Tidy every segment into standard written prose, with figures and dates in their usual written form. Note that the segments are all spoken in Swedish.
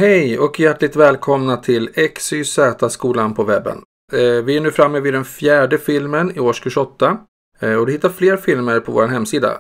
Hej och hjärtligt välkomna till XYZ-skolan på webben. Vi är nu framme vid den 4:e filmen i årskurs 8. Och du hittar fler filmer på vår hemsida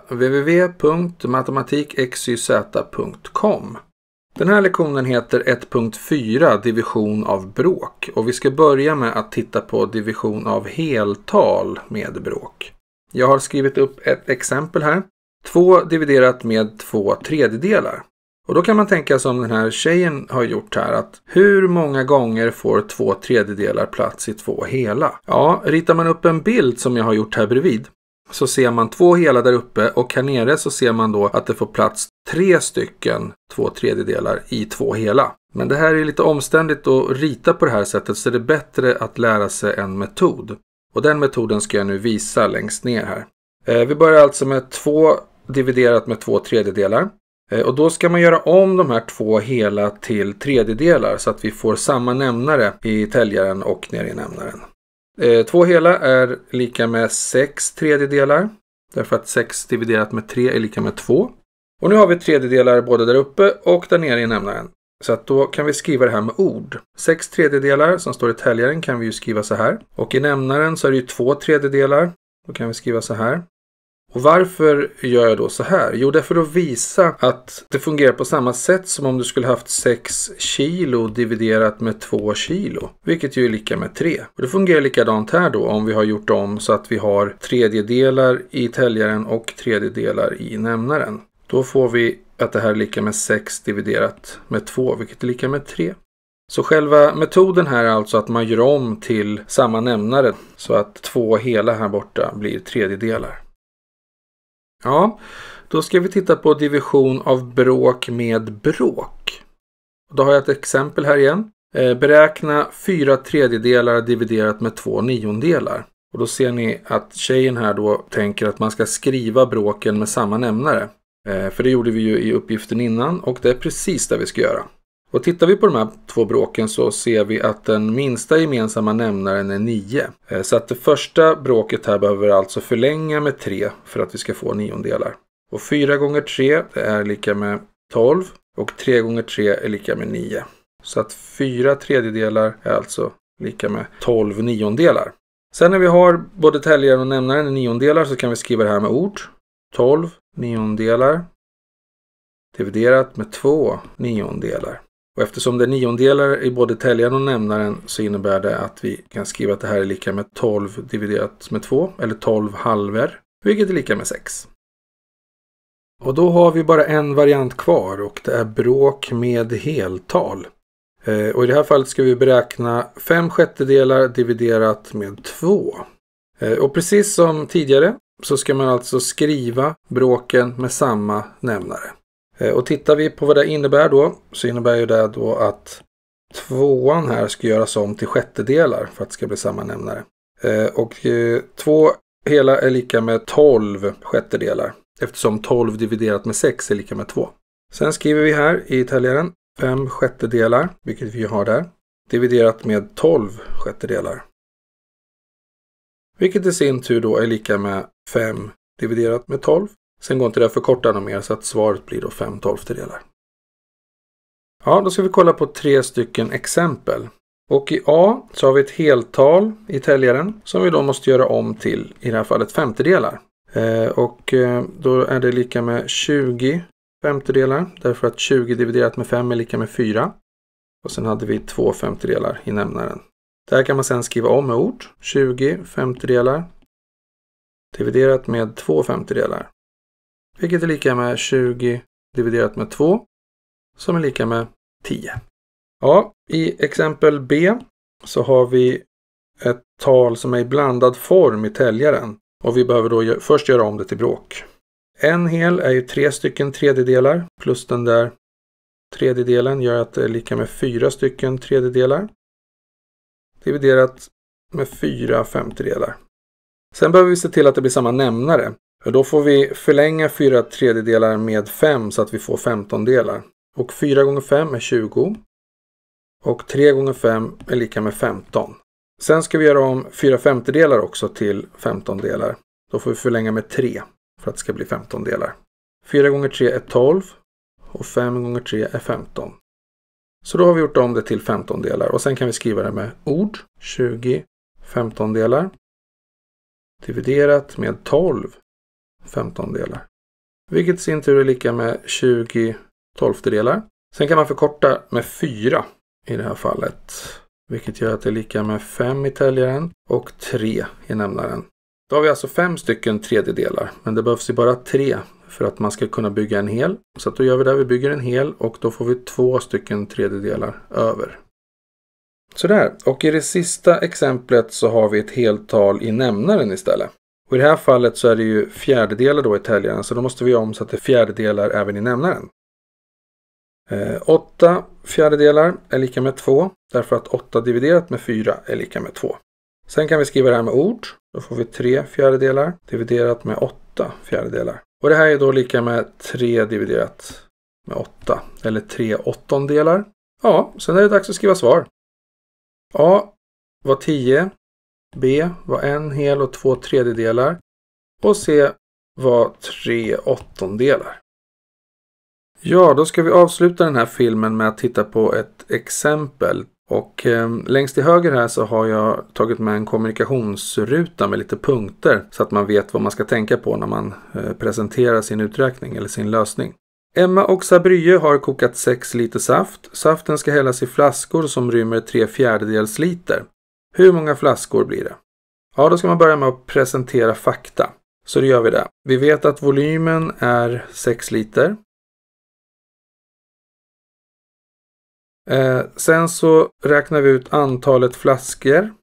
www.matematikxyz.com. Den här lektionen heter 1.4 division av bråk och vi ska börja med att titta på division av heltal med bråk. Jag har skrivit upp ett exempel här. 2 dividerat med 2/3. Och då kan man tänka som den här tjejen har gjort här, att hur många gånger får 2/3 plats i 2 hela? Ja, ritar man upp en bild som jag har gjort här bredvid så ser man 2 hela där uppe och här nere så ser man då att det får plats 3 stycken 2/3 i 2 hela. Men det här är lite omständigt att rita på det här sättet, så det är bättre att lära sig en metod. Och den metoden ska jag nu visa längst ner här. Vi börjar alltså med 2 dividerat med 2/3. Och då ska man göra om de här 2 hela till tredjedelar så att vi får samma nämnare i täljaren och nere i nämnaren. 2 hela är lika med 6/3, därför att 6 dividerat med 3 är lika med 2. Och nu har vi tredjedelar både där uppe och där nere i nämnaren. Så att då kan vi skriva det här med ord. 6/3 som står i täljaren kan vi ju skriva så här. Och i nämnaren så är det ju 2/3. Då kan vi skriva så här. Och varför gör jag då så här? Jo, det är för att visa att det fungerar på samma sätt som om du skulle haft 6 kilo dividerat med 2 kilo. Vilket ju är lika med 3. Och det fungerar likadant här då om vi har gjort om så att vi har tredjedelar i täljaren och tredjedelar i nämnaren. Då får vi att det här är lika med 6 dividerat med 2, vilket är lika med 3. Så själva metoden här är alltså att man gör om till samma nämnare så att 2 hela här borta blir tredjedelar. Ja, då ska vi titta på division av bråk med bråk. Då har jag ett exempel här igen. Beräkna 4/3 dividerat med 2/9. Och då ser ni att tjejen här då tänker att man ska skriva bråken med samma nämnare. För det gjorde vi ju i uppgiften innan och det är precis det vi ska göra. Och tittar vi på de här 2 bråken så ser vi att den minsta gemensamma nämnaren är 9. Så att det första bråket här behöver alltså förlänga med 3 för att vi ska få 9. Och 4 gånger 3 är lika med 12 och 3 gånger 3 är lika med 9. Så att 4/3 är alltså lika med 12 9. Sen när vi har både täljaren och nämnaren i 9 så kan vi skriva det här med ord. 12 9 dividerat med 2 9. Och eftersom det är 9 i både täljaren och nämnaren så innebär det att vi kan skriva att det här är lika med 12 dividerat med 2 eller 12 halver, vilket är lika med 6. Och då har vi bara en variant kvar och det är bråk med heltal. Och i det här fallet ska vi beräkna 5/6 dividerat med 2. Och precis som tidigare så ska man alltså skriva bråken med samma nämnare. Och tittar vi på vad det innebär då så innebär ju det då att 2:an här ska göras om till sjättedelar för att det ska bli samma nämnare. Och 2 hela är lika med 12 sjättedelar eftersom 12 dividerat med 6 är lika med 2. Sen skriver vi här i täljaren 5/6, vilket vi har där, dividerat med 12 sjättedelar. Vilket i sin tur då är lika med 5 dividerat med 12. Sen går inte det att förkorta något mer så att svaret blir då 5/12. Ja, då ska vi kolla på 3 stycken exempel. Och i A så har vi ett heltal i täljaren som vi då måste göra om till i det här fallet 50-delar. Och då är det lika med 20 50-delar därför att 20 dividerat med 5 är lika med 4. Och sen hade vi 2 50-delar i nämnaren. Där kan man sen skriva om med ord. 20 50-delar dividerat med 2 50-delar. Vilket är lika med 20 dividerat med 2 som är lika med 10. Ja, i exempel B så har vi ett tal som är i blandad form i täljaren. Och vi behöver då först göra om det till bråk. En hel är ju 3 stycken tredjedelar plus den där tredjedelen gör att det är lika med 4 stycken tredjedelar. Dividerat med 4 50-delar. Sen behöver vi se till att det blir samma nämnare. Då får vi förlänga 4/3 med 5 så att vi får 15 delar. Och 4 gånger 5 är 20. Och 3 gånger 5 är lika med 15. Sen ska vi göra om 4 50-delar också till 15 delar. Då får vi förlänga med 3 för att det ska bli 15 delar. 4 gånger 3 är 12 och 5 gånger 3 är 15. Så då har vi gjort om det till 15-delar och sen kan vi skriva det med ord. 20 15-delar dividerat med 12 15-delar. Vilket i sin tur är lika med 20 12-delar. Sen kan man förkorta med 4 i det här fallet. Vilket gör att det är lika med 5 i täljaren och 3 i nämnaren. Då har vi alltså 5 stycken tredjedelar. Men det behövs ju bara 3 för att man ska kunna bygga en hel. Så att då gör vi det, vi bygger en hel och då får vi 2 stycken tredjedelar över. Sådär, och i det sista exemplet så har vi ett heltal i nämnaren istället. Och i det här fallet så är det ju fjärdedelar då i täljaren, så då måste vi omsätta fjärdedelar även i nämnaren. 8 fjärdedelar är lika med 2, därför att 8 dividerat med 4 är lika med 2. Sen kan vi skriva det här med ord, då får vi 3 fjärdedelar dividerat med 8 fjärdedelar. Och det här är då lika med 3 dividerat med 8, eller 3 åttondelar. Ja, sen är det dags att skriva svar. A var 10, B var 1 hel och 2 tredjedelar och C var 3 åttondelar. Ja, då ska vi avsluta den här filmen med att titta på ett exempel. Och längst till höger här så har jag tagit med en kommunikationsruta med lite punkter så att man vet vad man ska tänka på när man presenterar sin uträkning eller sin lösning. Emma och Sabrye har kokat 6 liter saft. Saften ska hällas i flaskor som rymmer 3/4 liter. Hur många flaskor blir det? Ja, då ska man börja med att presentera fakta. Så då gör vi det. Vi vet att volymen är 6 liter. Sen så räknar vi ut antalet flaskor.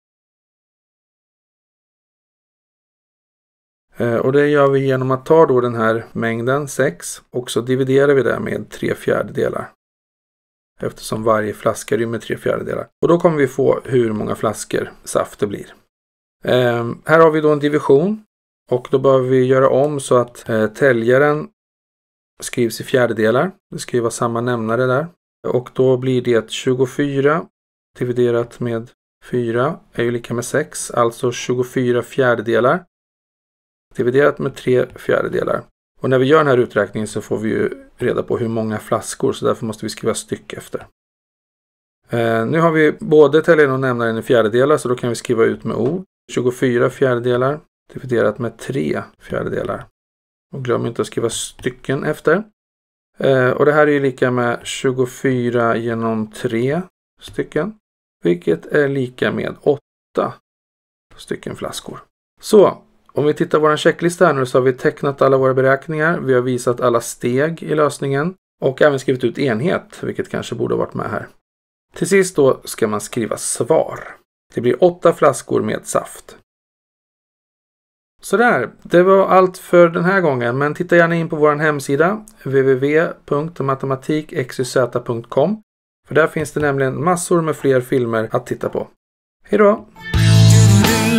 Och det gör vi genom att ta då den här mängden 6 och så dividerar vi det med 3/4. Eftersom varje flaska rymmer 3/4. Och då kommer vi få hur många flaskor saft det blir. Här har vi då en division och då behöver vi göra om så att täljaren skrivs i fjärdedelar. Det ska ju vara samma nämnare där. Och då blir det 24 dividerat med 4 är ju lika med 6. Alltså 24 fjärdedelar dividerat med 3/4. Och när vi gör den här uträkningen så får vi ju reda på hur många flaskor. Så därför måste vi skriva styck efter. Nu har vi både täljaren och nämnaren i fjärdedelar. Så då kan vi skriva ut med ord. 24 fjärdedelar dividerat med 3/4. Och glöm inte att skriva stycken efter. Och det här är ju lika med 24 genom 3 stycken. Vilket är lika med 8 stycken flaskor. Så, om vi tittar på vår checklista här nu så har vi tecknat alla våra beräkningar. Vi har visat alla steg i lösningen. Och även skrivit ut enhet, vilket kanske borde ha varit med här. Till sist då ska man skriva svar. Det blir 8 flaskor med saft. Sådär, det var allt för den här gången, men titta gärna in på vår hemsida www.matematikxyz.com för där finns det nämligen massor med fler filmer att titta på. Hej då!